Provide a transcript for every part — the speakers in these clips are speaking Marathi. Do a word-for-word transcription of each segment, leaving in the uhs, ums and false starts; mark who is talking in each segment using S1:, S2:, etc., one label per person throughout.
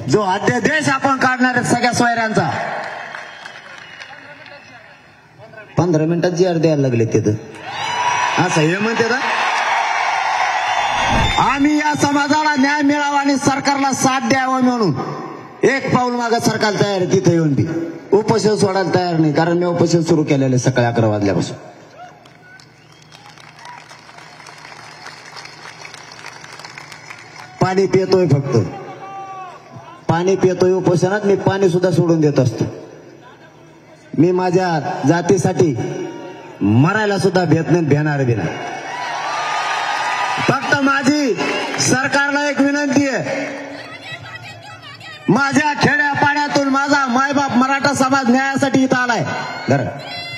S1: जो अध्यादेश आपण काढणार आहे सगळ्या सोयऱ्यांचा, पंधरा मिनिटात जी आर द्यायला लागले तिथं असं हे म्हणते ना. आम्ही या समाजाला न्याय मिळावा आणि सरकारला साथ द्यावा म्हणून एक पाऊल मागे सरकार तयार आहे. तिथे येऊन बी उपोषण सोडायला तयार नाही, कारण मी उपोषण सुरू केलेले सकाळी अकरा वाजल्यापासून. पाणी पितोय, फक्त पाणी पितोय. उपोषणात मी पाणी सुद्धा सोडून देत असतो. मी माझ्या जातीसाठी मरायला सुद्धा भेट नाही, भेणार बी नाही. फक्त माझी सरकारला एक विनंती आहे, माझ्या खेड्या पाण्यातून माझा मायबाप मराठा समाज न्यायासाठी इथं आलाय. बरं,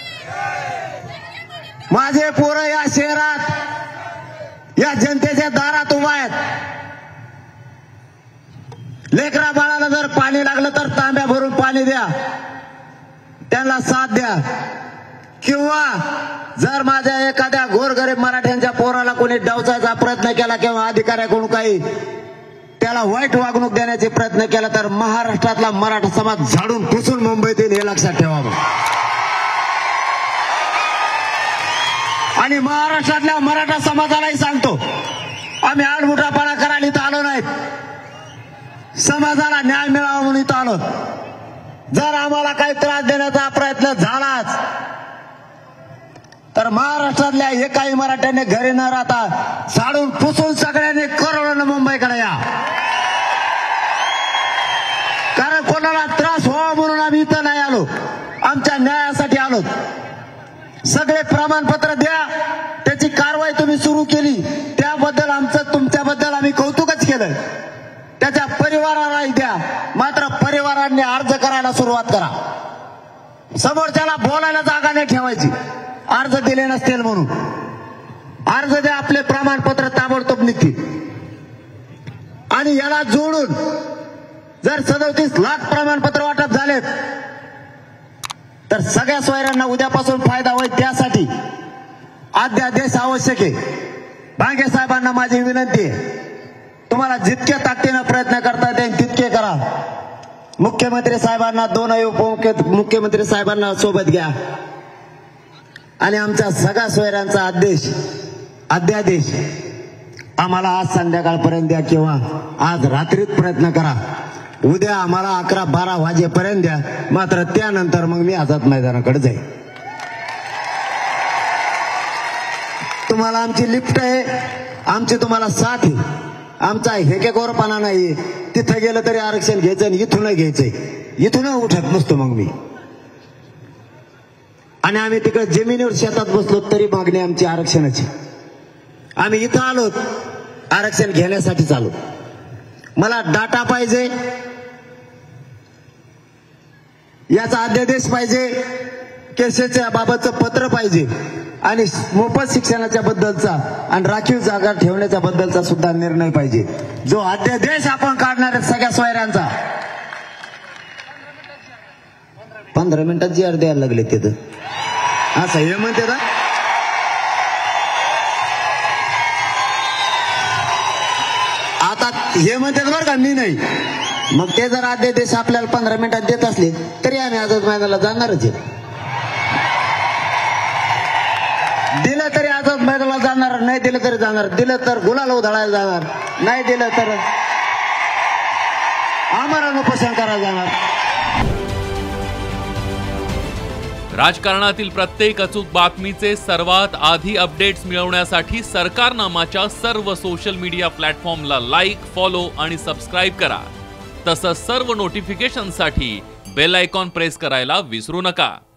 S1: माझे पोरं या शहरात या जनतेच्या दारात उभा आहेत. लेकरा बाळाला जर पाणी लागलं तर तांब्या भरून पाणी द्या, त्यांना साथ द्या. किंवा जर माझ्या एखाद्या गोरगरीब मराठ्यांच्या पोराला कोणी डावचायचा प्रयत्न केला किंवा अधिकाऱ्याकडून काही त्याला वाईट वागणूक देण्याचे प्रयत्न केला तर महाराष्ट्रातला मराठा समाज झाडून पुसून मुंबईत येईल, हे लक्षात ठेवावं. आणि महाराष्ट्रातल्या मराठा समाजालाही सांगतो, आम्ही आडमुठापणा करायला इथं आलो नाहीत, समाजाला न्याय मिळावा म्हणून इथं आलो. जर आम्हाला काही त्रास देण्याचा प्रयत्न झालाच तर महाराष्ट्रातल्या एकाही मराठ्याने घरी न राहता झाडून पुसून सगळ्यांनी करोडोनं मुंबईकडे या. कारण कोणाला त्रास व्हावा म्हणून आम्ही इथं नाही आलो, आमच्या न्यायासाठी आलो. सगळे प्रमाणपत्र द्या, त्याची कारवाई तुम्ही सुरू केली त्याबद्दल आमचं तुमच्याबद्दल आम्ही कौतुकच केलं. त्याच्या परिवारालाही द्या, मात्र परिवारांनी अर्ज करायला सुरुवात करा. समोरच्याला बोलायला जागा नाही ठेवायची, अर्ज दिले नसतील म्हणून. अर्ज द्या, आपले प्रमाणपत्र ताबडतोब निघतील. आणि याला जोडून जर सदोतीस लाख प्रमाणपत्र वाटप झालेत तर सगळ्या सोयऱ्यांना उद्यापासून फायदा होईल. त्यासाठी अध्यादेश आवश्यक आहे. भांगे साहेबांना माझी विनंती आहे, तुम्हाला जितके ताकदीने प्रयत्न करता येईल तितके करा. मुख्यमंत्री साहेबांना, दोन उपमुख्यमंत्री साहेबांना सोबत घ्या आणि आमच्या सगळ्या सोयऱ्यांचा आदेश अध्यादेश आम्हाला आज संध्याकाळपर्यंत द्या किंवा आज रात्रीत प्रयत्न करा. उद्या आम्हाला अकरा बारा वाजेपर्यंत द्या, मात्र त्यानंतर मग मी आझाद मैदानाकडे जाईल. तुम्हाला आमची लिफ्ट आहे, आमची तुम्हाला साथ आहे. आमचा हेकेगोरपणा नाही, तिथं गेलं तरी आरक्षण घ्यायचं आणि इथून घ्यायचंय, इथून उठत नसतो मग मी. आणि आम्ही तिकडे जमिनीवर शेतात बसलो तरी मागणी आमची आरक्षणाची. आम्ही इथं आलो आरक्षण घेण्यासाठी आलो. मला डाटा पाहिजे, याचा अध्यादेश पाहिजे, केसेसच्या बाबतचं पत्र पाहिजे आणि मोफत शिक्षणाच्या बद्दलचा आणि राखीव जागा ठेवण्याच्या बद्दलचा सुद्धा निर्णय पाहिजे. जो अध्यादेश आपण काढणार आहे सगळ्या सोयऱ्यांचा, पंधरा मिनिटात जी आर द्यायला लागले तिथं असं हे म्हणते ना. आता हे म्हणतात बरं का, मी नाही. मग ते जर अध्यादेश आपल्याला पंधरा मिनिटात देत असले तरी आम्ही आझाद मैदानाला जाणारच आहे. दिलं तरी आझाद मैदानाला जाणार, नाही दिलं तरी जाणार. दिलं तर गुलाल उधळायला जाणार, नाही दिलं तर आम्हाला उपोषण करायला जाणार.
S2: राजकारणातील प्रत्येक अचूक बातमीचे सर्वात आधी अपडेट्स मिळवण्यासाठी सरकारनामाच्या सर्व सोशल मीडिया प्लॅटफॉर्मला लाईक, फॉलो आणि सबस्क्राईब करा. तसंच सर्व नोटिफिकेशनसाठी बेल आयकॉन प्रेस करायला विसरू नका.